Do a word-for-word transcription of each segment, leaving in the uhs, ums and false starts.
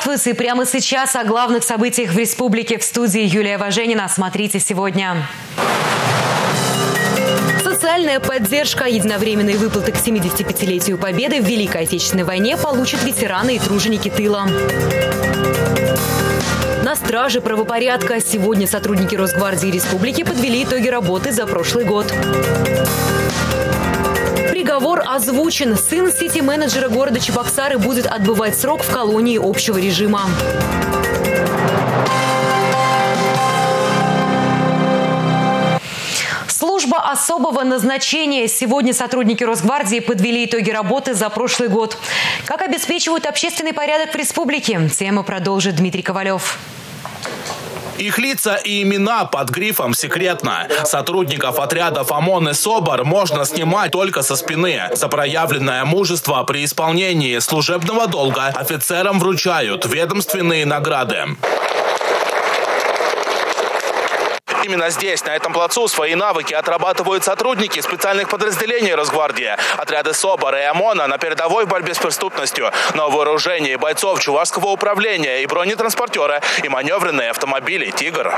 Здравствуйте! И прямо сейчас о главных событиях в республике в студии Юлия Важенина. Смотрите сегодня. Социальная поддержка, единовременные выплаты к семидесятипятилетию Победы в Великой Отечественной войне получат ветераны и труженики тыла. На страже правопорядка сегодня сотрудники Росгвардии Республики подвели итоги работы за прошлый год. Приговор озвучен. Сын сити-менеджера города Чебоксары будет отбывать срок в колонии общего режима. Служба особого назначения. Сегодня сотрудники Росгвардии подвели итоги работы за прошлый год. Как обеспечивают общественный порядок в республике? Тему продолжит Дмитрий Ковалев. Их лица и имена под грифом «Секретно». Сотрудников отрядов ОМОН и СОБР можно снимать только со спины. За проявленное мужество при исполнении служебного долга офицерам вручают ведомственные награды. Именно здесь, на этом плацу, свои навыки отрабатывают сотрудники специальных подразделений Росгвардии. Отряды СОБР и ОМОНа на передовой в борьбе с преступностью. На вооружении бойцов Чувашского управления и бронетранспортера, и маневренные автомобили «Тигр».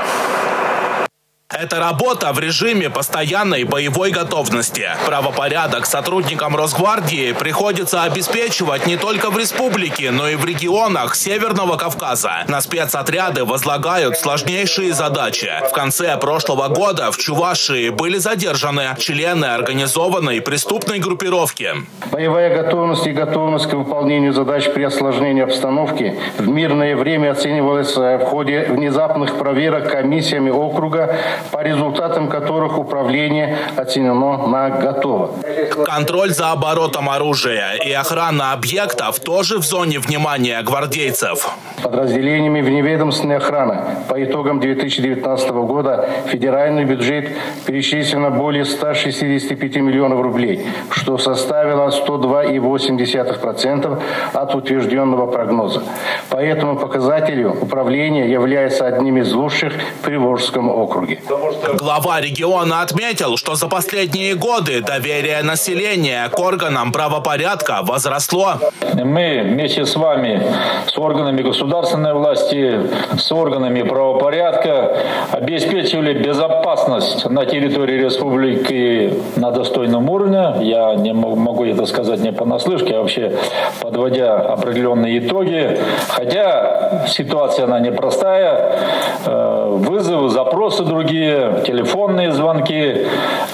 Это работа в режиме постоянной боевой готовности. Правопорядок сотрудникам Росгвардии приходится обеспечивать не только в республике, но и в регионах Северного Кавказа. На спецотряды возлагают сложнейшие задачи. В конце прошлого года в Чувашии были задержаны члены организованной преступной группировки. Боевая готовность и готовность к выполнению задач при осложнении обстановки в мирное время оценивалась в ходе внезапных проверок комиссиями округа, по результатам которых управление оценено на готово. Контроль за оборотом оружия и охрана объектов тоже в зоне внимания гвардейцев. Подразделениями вневедомственной охраны по итогам две тысячи девятнадцатого года в федеральный бюджет перечислено более ста шестидесяти пяти миллионов рублей, что составило сто два и восемь десятых процента от утвержденного прогноза. По этому показателю управление является одним из лучших в Приволжском округе. Глава региона отметил, что за последние годы доверие населения к органам правопорядка возросло. Мы вместе с вами, с органами государственной власти, с органами правопорядка обеспечивали безопасность на территории республики на достойном уровне. Я не могу это сказать не понаслышке, а вообще подводя определенные итоги. Хотя ситуация она непростая, вызовы, запросы другие, телефонные звонки.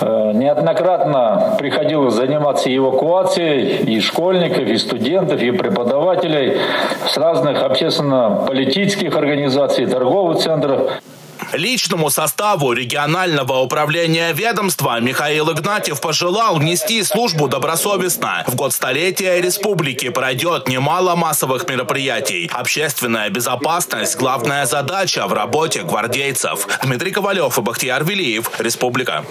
Неоднократно приходилось заниматься эвакуацией и школьников, и студентов, и преподавателей с разных общественно-политических организаций, торговых центров. Личному составу регионального управления ведомства Михаил Игнатьев пожелал нести службу добросовестно. В год столетия республики пройдет немало массовых мероприятий. Общественная безопасность – главная задача в работе гвардейцев. Дмитрий Ковалев и Бахтияр Велиев. Республика.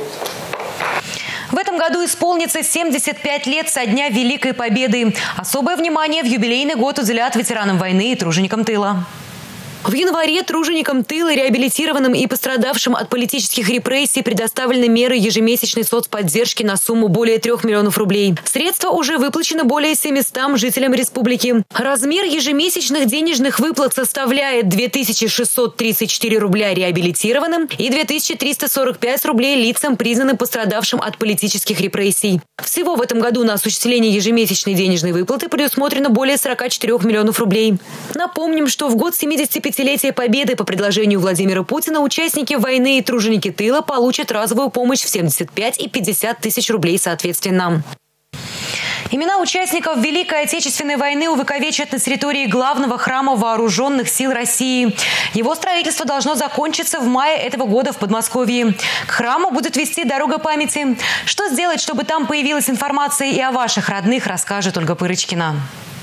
В этом году исполнится семьдесят пять лет со дня Великой Победы. Особое внимание в юбилейный год уделят ветеранам войны и труженикам тыла. В январе труженикам тыла, реабилитированным и пострадавшим от политических репрессий предоставлены меры ежемесячной соцподдержки на сумму более трех миллионов рублей. Средства уже выплачены более семистам жителям республики. Размер ежемесячных денежных выплат составляет две тысячи шестьсот тридцать четыре рубля реабилитированным и две тысячи триста сорок пять рублей лицам, признанным пострадавшим от политических репрессий. Всего в этом году на осуществление ежемесячной денежной выплаты предусмотрено более сорока четырёх миллионов рублей. Напомним, что в год семидесятипятилетия Победы по предложению Владимира Путина участники войны и труженики тыла получат разовую помощь в семьдесят пять и пятьдесят тысяч рублей соответственно. Имена участников Великой Отечественной войны увековечат на территории главного храма Вооруженных сил России. Его строительство должно закончиться в мае этого года в Подмосковье. К храму будет вести дорога памяти. Что сделать, чтобы там появилась информация и о ваших родных, расскажет Ольга Пырочкина.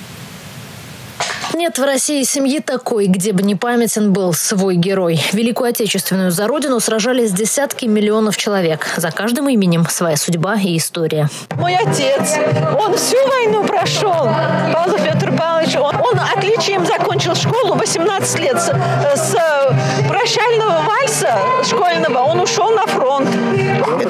Нет в России семьи такой, где бы не памятен был свой герой. Великую Отечественную за Родину сражались десятки миллионов человек. За каждым именем своя судьба и история. Мой отец, он всю войну прошел. Павел Петр Павлович, он, он отличием закончил школу восемнадцать лет. С, с прощального вальса школьного он ушел на фронт. Это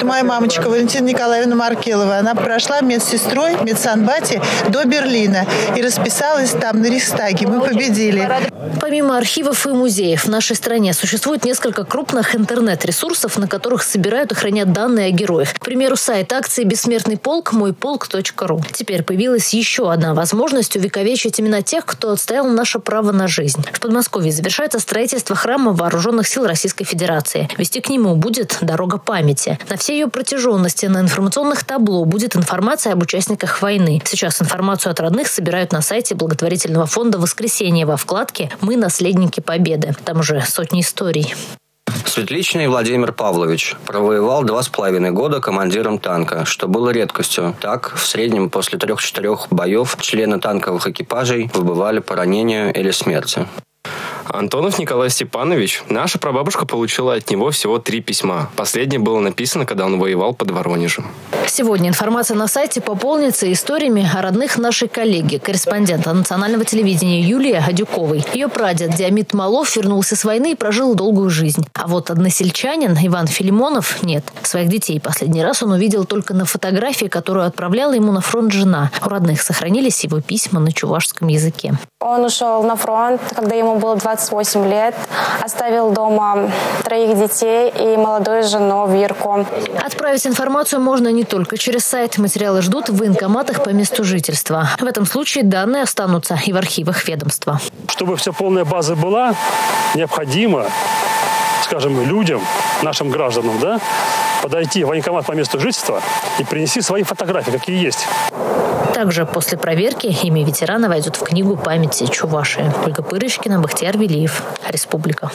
моя мамочка Валентина Николаевна Маркелова. Она прошла медсестрой в медсанбате до Берлина и расписалась там на Рейхстаге. Мы победили. Помимо архивов и музеев, в нашей стране существует несколько крупных интернет-ресурсов, на которых собирают и хранят данные о героях. К примеру, сайт акции «Бессмертный полк» мой полк точка ру. Теперь появилась еще одна возможность увековечить имена тех, кто отстоял наше право на жизнь. В Подмосковье завершается строительство храма Вооруженных сил Российской Федерации. Вести к нему будет дорога памяти. На всей ее протяженности на информационных табло будет информация об участниках войны. Сейчас информацию от родных собирают на сайте благотворительного фонда «Воскресенье» во вкладке «Мы наследники Победы». Там уже сотни историй. Светличный Владимир Павлович провоевал два с половиной года командиром танка, что было редкостью. Так, в среднем после трех-четырех боев члены танковых экипажей выбывали по ранению или смерти. Антонов Николай Степанович. Наша прабабушка получила от него всего три письма. Последнее было написано, когда он воевал под Воронежем. Сегодня информация на сайте пополнится историями о родных нашей коллеги, корреспондента национального телевидения Юлии Гадюковой. Ее прадед Диамид Малов вернулся с войны и прожил долгую жизнь. А вот односельчанин Иван Филимонов нет. Своих детей последний раз он увидел только на фотографии, которую отправляла ему на фронт жена. У родных сохранились его письма на чувашском языке. Он ушел на фронт, когда ему было двадцать восемь лет, оставил дома троих детей и молодую жену Вирку. Отправить информацию можно не только через сайт. Материалы ждут в военкоматах по месту жительства. В этом случае данные останутся и в архивах ведомства. Чтобы вся полная база была, необходимо, скажем, людям, нашим гражданам, да, подойти в военкомат по месту жительства и принести свои фотографии, какие есть. Также после проверки имя ветерана войдет в книгу памяти Чувашии. Ольга Пырочкина, Бахтияр Велиев. Республика.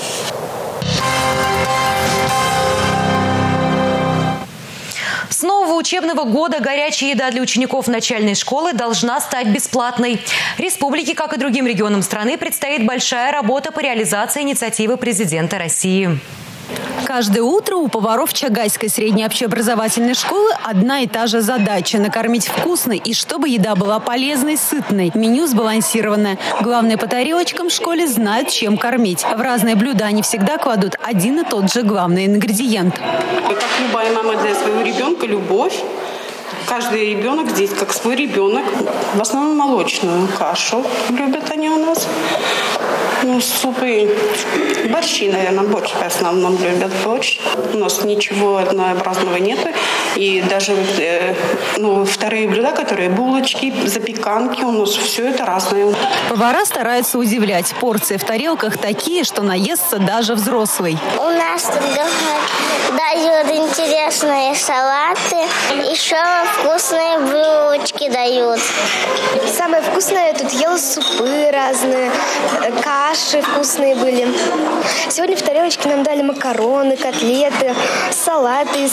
С нового учебного года горячая еда для учеников начальной школы должна стать бесплатной. Республике, как и другим регионам страны, предстоит большая работа по реализации инициативы президента России. Каждое утро у поваров Чагайской средней общеобразовательной школы одна и та же задача – накормить вкусно и чтобы еда была полезной, сытной. Меню сбалансированное. Главное, по тарелочкам в школе знают, чем кормить. В разные блюда они всегда кладут один и тот же главный ингредиент. Как любая мама для своего ребенка, любовь. Каждый ребенок здесь как свой ребенок. В основном молочную кашу любят они у нас. Ну, супы, борщи, наверное, борщ в основном любят борщ. У нас ничего однообразного нету. И даже э, ну, вторые блюда, которые булочки, запеканки, у нас все это разное. Повара стараются удивлять. Порции в тарелках такие, что наестся даже взрослый. У нас дают интересные салаты, еще вкусные булочки дают. Самое вкусное, я тут ела супы разные, каши вкусные были. Сегодня в тарелочке нам дали макароны, котлеты, салаты.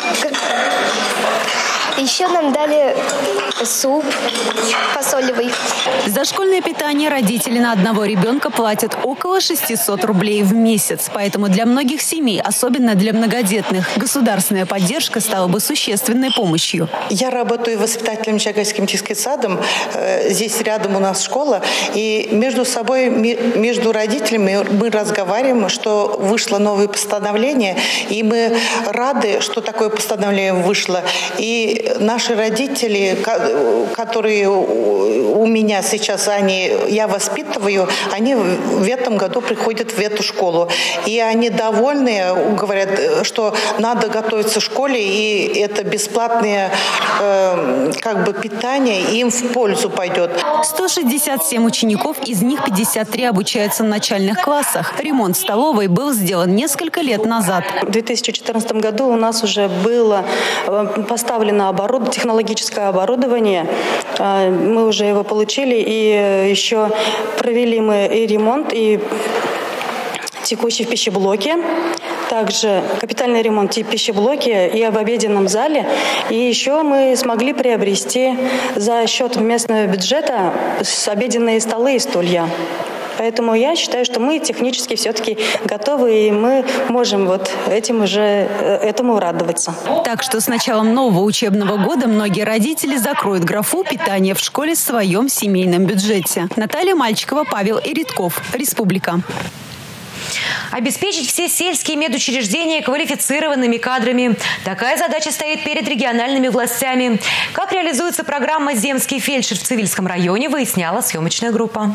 Еще нам дали суп фасолевый. За школьное питание родители на одного ребенка платят около шестисот рублей в месяц. Поэтому для многих семей, особенно для многодетных, государственная поддержка стала бы существенной помощью. Я работаю воспитателем Чагайским детским садом. Здесь рядом у нас школа. И между собой, между родителями мы разговариваем, что вышло новое постановление. И мы рады, что такое постановление вышло. И наши родители, которые у меня сейчас, они, я воспитываю, они в этом году приходят в эту школу. И они довольны, говорят, что надо готовиться в школе, и это бесплатное э, как бы питание им в пользу пойдет. сто шестьдесят семь учеников, из них пятьдесят три обучаются в начальных классах. Ремонт столовой был сделан несколько лет назад. В две тысячи четырнадцатом году у нас уже было поставлено оборудование, технологическое оборудование. Мы уже его получили, и еще провели мы и ремонт, и текущий в пищеблоке. Также капитальный ремонт в пищеблоке и в обеденном зале. И еще мы смогли приобрести за счет местного бюджета обеденные столы и стулья. Поэтому я считаю, что мы технически все-таки готовы, и мы можем вот этим уже, этому радоваться. Так что с началом нового учебного года многие родители закроют графу питания в школе в своем семейном бюджете. Наталья Мальчикова, Павел Иритков. Республика. Обеспечить все сельские медучреждения квалифицированными кадрами. Такая задача стоит перед региональными властями. Как реализуется программа «Земский фельдшер» в Цивильском районе, выясняла съемочная группа.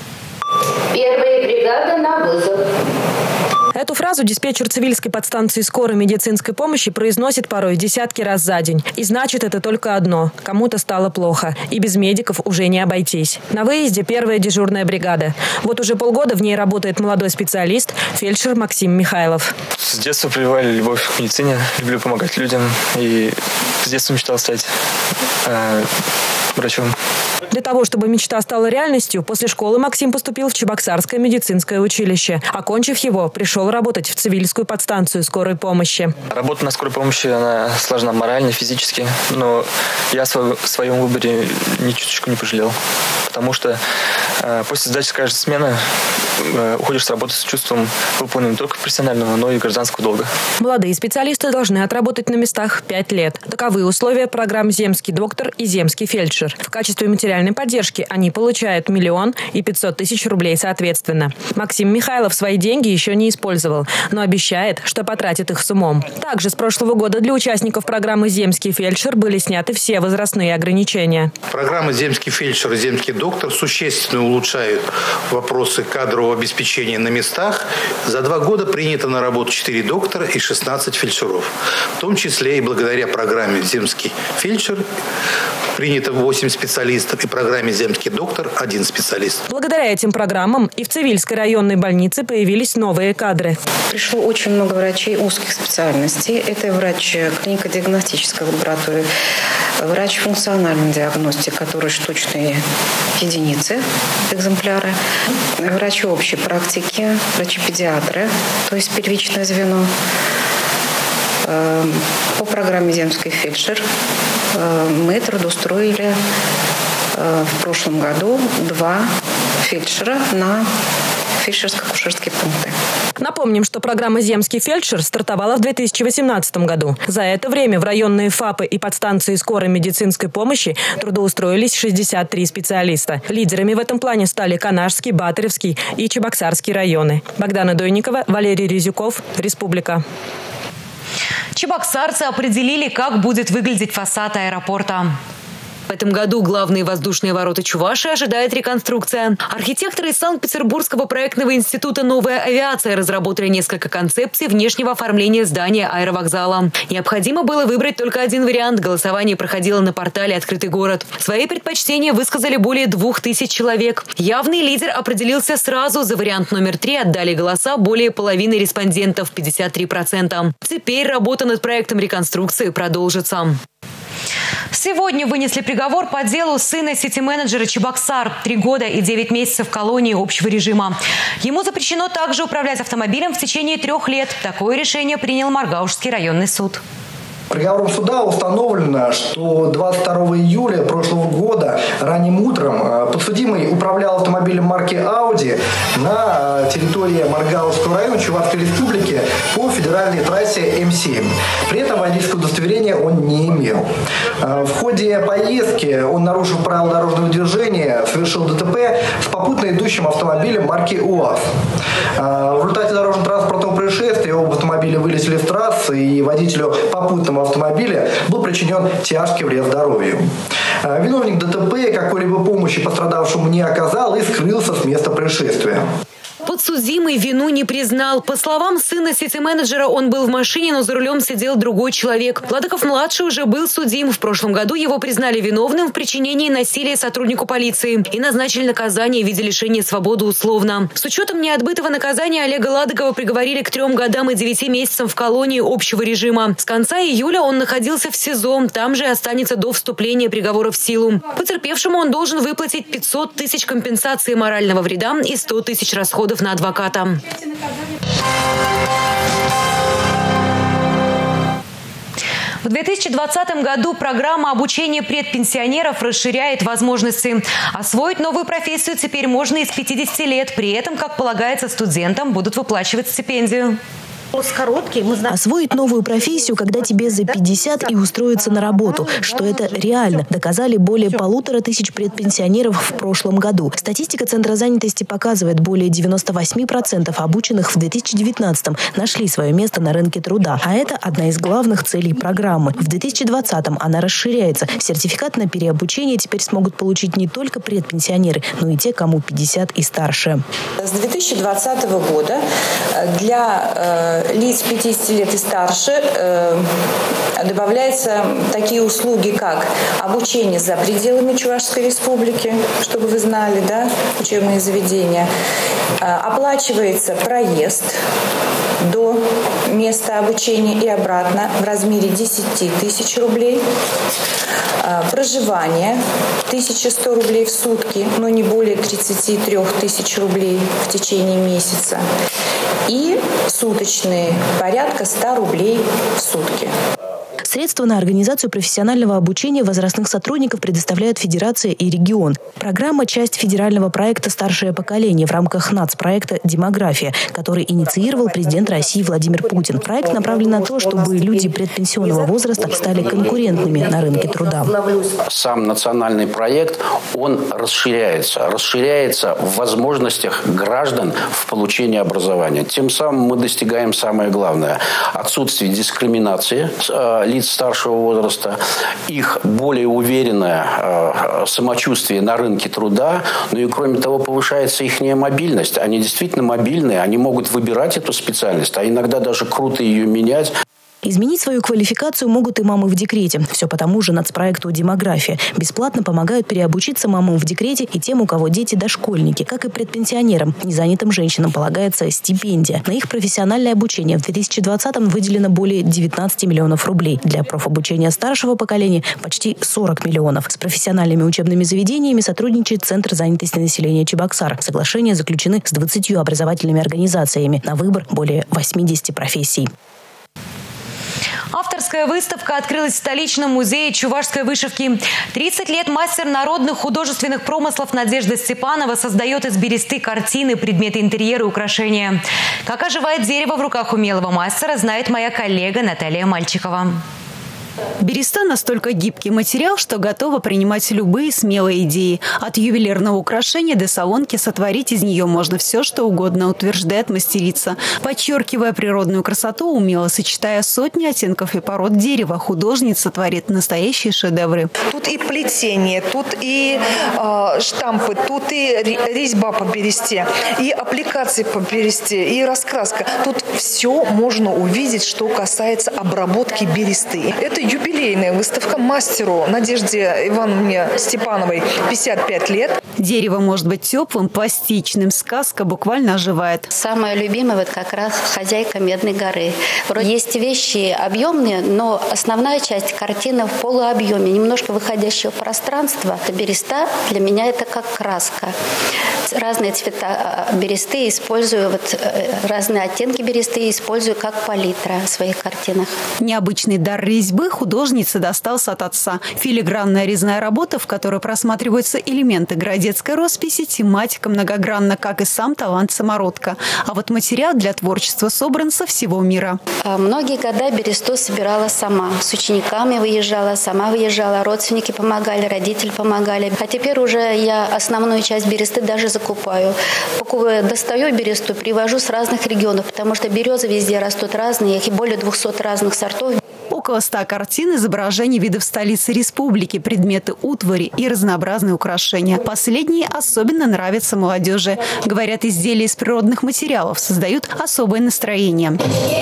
Первая бригада на вызов. Эту фразу диспетчер Цивильской подстанции скорой медицинской помощи произносит порой десятки раз за день. И значит это только одно – кому-то стало плохо. И без медиков уже не обойтись. На выезде первая дежурная бригада. Вот уже полгода в ней работает молодой специалист, фельдшер Максим Михайлов. С детства прививали любовь к медицине, люблю помогать людям. И с детства мечтал стать э, врачом. Для того, чтобы мечта стала реальностью, после школы Максим поступил в Чебоксарское медицинское училище. Окончив его, пришел работать в Цивильскую подстанцию скорой помощи. Работа на скорой помощи, она сложна морально, физически. Но я в своем выборе ни чуточку не пожалел. Потому что э, после сдачи каждой смены э, уходишь с работы с чувством выполнения не только профессионального, но и гражданского долга. Молодые специалисты должны отработать на местах пять лет. Таковы условия программ «Земский доктор» и «Земский фельдшер». В качестве материальной поддержки они получают миллион и пятьсот тысяч рублей соответственно. Максим Михайлов свои деньги еще не использовал, но обещает, что потратит их с умом. Также с прошлого года для участников программы «Земский фельдшер» были сняты все возрастные ограничения. Программа «Земский фельдшер» и «Земский доктор» существенно улучшают вопросы кадрового обеспечения на местах. За два года принято на работу четыре доктора и шестнадцать фельдшеров. В том числе и благодаря программе «Земский фельдшер» принято восемь специалистов, и программе «Земский доктор» один специалист. Благодаря этим программам и в Цивильской районной больнице появились новые кадры. Пришло очень много врачей узких специальностей. Это врач клинико-диагностической лаборатории, врач функциональной диагностики, который штучные единицы, экземпляры, врачи общей практики, врачи-педиатры, то есть первичное звено. По программе «Земский фельдшер» мы трудоустроили в прошлом году два фельдшера на фельдшерско-акушерские пункты. Напомним, что программа «Земский фельдшер» стартовала в две тысячи восемнадцатом году. За это время в районные ФАПы и подстанции скорой медицинской помощи трудоустроились шестьдесят три специалиста. Лидерами в этом плане стали Канашский, Батыревский и Чебоксарский районы. Богдана Дойникова, Валерий Резюков, Республика. Чебоксарцы определили, как будет выглядеть фасад аэропорта. В этом году главные воздушные ворота Чувашии ожидает реконструкция. Архитекторы из Санкт-Петербургского проектного института «Новая авиация» разработали несколько концепций внешнего оформления здания аэровокзала. Необходимо было выбрать только один вариант. Голосование проходило на портале «Открытый город». Свои предпочтения высказали более двух тысяч человек. Явный лидер определился сразу. За вариант номер три отдали голоса более половины респондентов – пятьдесят три процента. Теперь работа над проектом реконструкции продолжится. Сегодня вынесли приговор по делу сына сити-менеджера Чебоксар. Три года и девять месяцев в колонии общего режима. Ему запрещено также управлять автомобилем в течение трех лет. Такое решение принял Маргаушский районный суд. Приговором суда установлено, что двадцать второго июля прошлого года ранним утром подсудимый управлял автомобилем марки Audi на территории Маргаушского района Чувашской республики по федеральной трассе М семь. При этом водительского удостоверения он не имел. В ходе поездки он, нарушив правила дорожного движения, совершил ДТП с попутно идущим автомобилем марки УАЗ. В результате дорожно-транспортного происшествия оба автомобиля вылетели с трассы, и водителю попутного автомобиля был причинен тяжкий вред здоровью. Виновник ДТП какой-либо помощи пострадавшему не оказал и скрылся с места происшествия. Подсудимый вину не признал. По словам сына сити-менеджера, он был в машине, но за рулем сидел другой человек. Владыков-младший уже был судим. В прошлом году его признали виновным в причинении насилия сотруднику полиции и назначили наказание в виде лишения свободы условно. С учетом неотбытого наказания Олега Ладыкова приговорили к трем годам и девяти месяцам в колонии общего режима. С конца июля он находился в СИЗО. Там же останется до вступления приговора в силу. Потерпевшему он должен выплатить пятьсот тысяч компенсации морального вреда и сто тысяч расходов на адвоката. В две тысячи двадцатом году программа обучения предпенсионеров расширяет возможности. Освоить новую профессию теперь можно и с пятидесяти лет. При этом, как полагается студентам, будут выплачивать стипендию. Освоить новую профессию, когда тебе за пятьдесят, и устроиться на работу, что это реально, доказали более полутора тысяч предпенсионеров в прошлом году. Статистика Центра занятости показывает, более девяноста восьми процентов обученных в две тысячи девятнадцатом нашли свое место на рынке труда. А это одна из главных целей программы. В две тысячи двадцатом она расширяется. Сертификат на переобучение теперь смогут получить не только предпенсионеры, но и те, кому пятьдесят и старше. С две тысячи двадцатого года для э, лиц пятидесяти лет и старше э, добавляются такие услуги, как обучение за пределами Чувашской республики, чтобы вы знали, да, учебные заведения. Э, оплачивается проезд до места обучения и обратно в размере десяти тысяч рублей. Проживание тысяча сто рублей в сутки, но не более тридцати трёх тысяч рублей в течение месяца. И суточные порядка ста рублей в сутки. Средства на организацию профессионального обучения возрастных сотрудников предоставляют Федерация и регион. Программа – часть федерального проекта «Старшее поколение» в рамках нацпроекта «Демография», который инициировал президент России Владимир Путин. Проект направлен на то, чтобы люди предпенсионного возраста стали конкурентными на рынке труда. Сам национальный проект, он расширяется. Расширяется в возможностях граждан в получении образования. Тем самым мы достигаем самое главное – отсутствие дискриминации лиц старшего возраста, их более уверенное э, самочувствие на рынке труда, ну и кроме того повышается их мобильность. Они действительно мобильные, они могут выбирать эту специальность, а иногда даже круто ее менять. Изменить свою квалификацию могут и мамы в декрете. Все по тому же нацпроекту «Демография». Бесплатно помогают переобучиться мамам в декрете и тем, у кого дети дошкольники. Как и предпенсионерам, незанятым женщинам полагается стипендия. На их профессиональное обучение в две тысячи двадцатом выделено более девятнадцати миллионов рублей. Для профобучения старшего поколения почти сорок миллионов. С профессиональными учебными заведениями сотрудничает Центр занятости населения Чебоксар. Соглашения заключены с двадцатью образовательными организациями. На выбор более восьмидесяти профессий. Авторская выставка открылась в столичном музее чувашской вышивки. тридцать лет мастер народных художественных промыслов Надежда Степанова создает из бересты картины, предметы интерьера и украшения. Как оживает дерево в руках умелого мастера, знает моя коллега Наталья Мальчикова. Береста настолько гибкий материал, что готова принимать любые смелые идеи. От ювелирного украшения до солонки сотворить из нее можно все, что угодно, утверждает мастерица. Подчеркивая природную красоту, умело сочетая сотни оттенков и пород дерева, художница творит настоящие шедевры. Тут и плетение, тут и э, штампы, тут и резьба по бересте, и аппликации по бересте, и раскраска. Тут все можно увидеть, что касается обработки бересты. Это юбилейная выставка мастеру Надежде Ивановне Степановой пятьдесят пять лет. Дерево может быть теплым, пластичным. Сказка буквально оживает. Самое любимое вот как раз «Хозяйка Медной горы». Вроде есть вещи объемные, но основная часть картины в полуобъеме, немножко выходящего в пространство. Береста для меня это как краска. Разные цвета бересты использую, вот, разные оттенки бересты использую как палитра в своих картинах. Необычный дар резьбы художнице достался от отца. Филигранная резная работа, в которой просматриваются элементы городецкой росписи, тематика многогранна, как и сам талант самородка. А вот материал для творчества собран со всего мира. Многие года бересту собирала сама. С учениками выезжала, сама выезжала, родственники помогали, родители помогали. А теперь уже я основную часть бересты даже закупаю. Достаю бересту, привожу с разных регионов, потому что березы везде растут разные, их и более двухсот разных сортов. Около ста картин, изображений видов столицы республики, предметы утвари и разнообразные украшения. Последние особенно нравятся молодежи. Говорят, изделия из природных материалов создают особое настроение.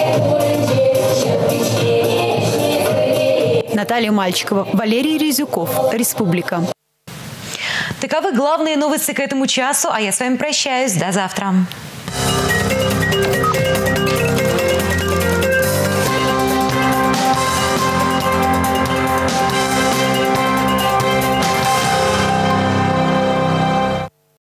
Наталья Мальчикова, Валерий Резюков, Республика. Таковы главные новости к этому часу, а я с вами прощаюсь. До завтра.